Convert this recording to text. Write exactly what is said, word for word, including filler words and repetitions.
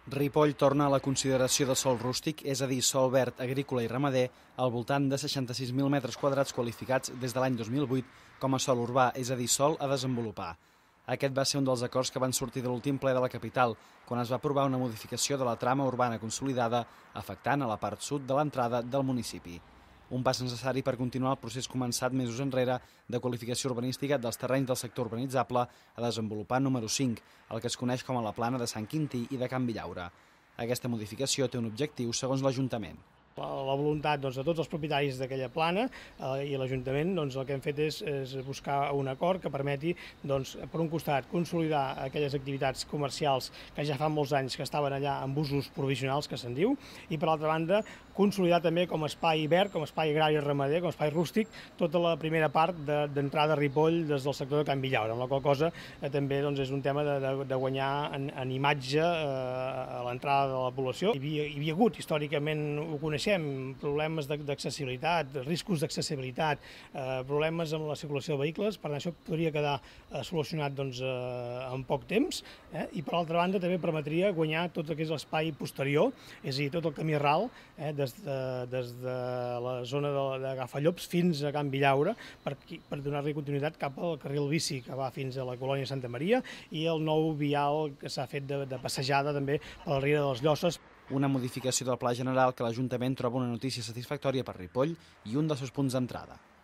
Ripoll torna a la consideració de sòl rústic, és a dir, sòl verd, agrícola i ramader, al voltant de seixanta-sis mil metres quadrats qualificats des de l'any dos mil vuit com a sòl urbà, és a dir, sòl a desenvolupar. Aquest va ser un dels acords que van sortir de l'últim ple de la capital, quan es va aprovar una modificació de la trama urbana consolidada, afectant a la part sud de l'entrada del municipi. Un pas necessari per continuar el procés començat mesos enrere de qualificació urbanística dels terrenys del sector urbanitzable a desenvolupar número cinc, el que es coneix com a la plana de Sant Quintí i de Can Villaura. Aquesta modificació té un objectiu segons l'Ajuntament. La voluntat doncs, de tots els propietaris d'aquella plana eh, i l'Ajuntament doncs, el que hem fet és, és buscar un acord que permeti, doncs, per un costat, consolidar aquelles activitats comercials que ja fa molts anys que estaven allà amb usos provisionals, que se'n diu, i per l'altra banda, consolidar també com a espai verd, com a espai agrari i ramader, com a espai rústic, tota la primera part d'entrada de, a Ripoll des del sector de Can Villaura, amb la qual cosa eh, també doncs, és un tema de, de, de guanyar en, en imatge eh, a l'entrada de la població. Hi havia, hi havia hagut, històricament ho coneixem, problemes d'accessibilitat, riscos d'accessibilitat, eh, problemes amb la circulació de vehicles, per tant això podria quedar eh, solucionat doncs, eh, en poc temps, eh, i per altra banda també permetria guanyar tot el que és l'espai posterior, és a dir, tot el camí ral, eh, des, de, des de la zona de, de Gafallops fins a Can Villaura, per, per donar-li continuïtat cap al carril bici que va fins a la colònia Santa Maria i el nou vial que s'ha fet de, de passejada també per la Riera de les Llosses. Una modificació del Pla General que l'Ajuntament troba una notícia satisfactòria per Ripoll i un dels seus punts d'entrada.